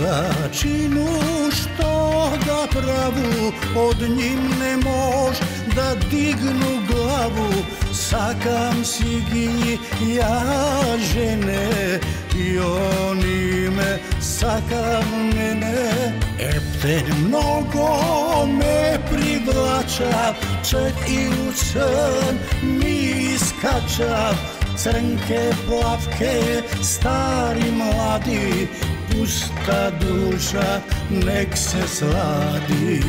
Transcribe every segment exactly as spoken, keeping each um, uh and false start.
Začinu što da pravu, od njim ne mož da dignu glavu. Sakam si gi ja žene i oni me sakam mene. Epten mnogo me privlača, čak i u crn mi skača. Crnke, plavke, stari, mladi, pusta duša nek se sladi.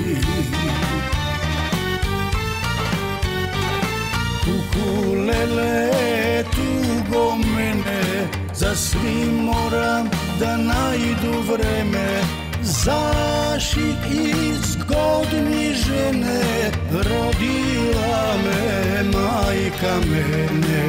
Ukulele, tugo mene, za svim moram da najdu vreme. Zašik iz godini žene, rodila me majka mene.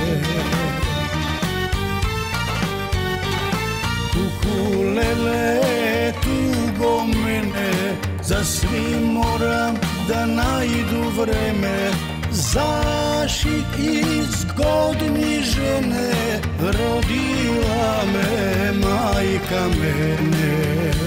Ukulele, tugo mene, za svim moram da najdu vreme. Zašik iz godini žene, rodila me majka mene.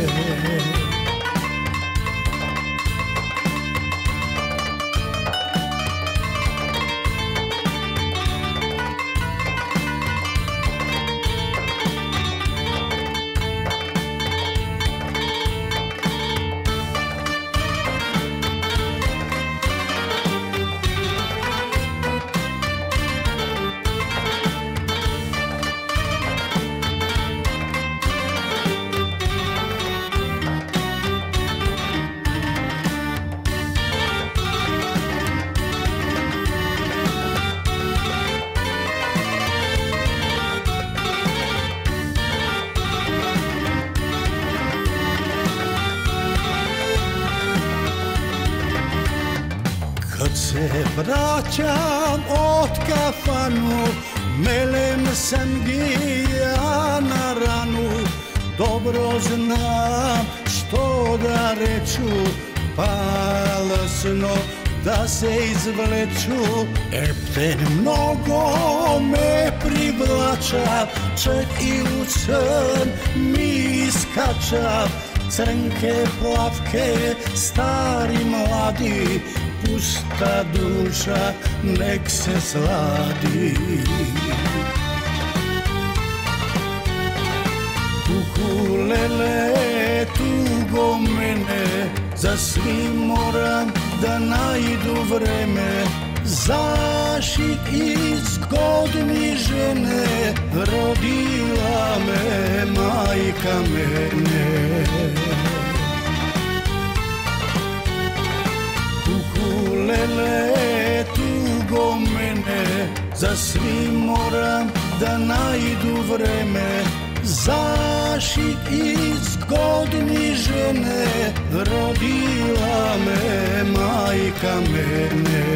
Kad se vraćam od kafanu, melem sam gi ja na ranu. Dobro znam što da reču, palasno da se izvleču. Epten mnogo me privlača, čak i u crn mi skača. Crnke, plavke, stari, mladi, pusta duša nek se sladi. Ukulele, tugo mene, za svim moram da najdu vreme. Zašik iz godini žene, rodila me majka mene. Ukulele, tugo mene, za svim moram da najdu vreme. Zašik iz godini žene, rodila me majka mene.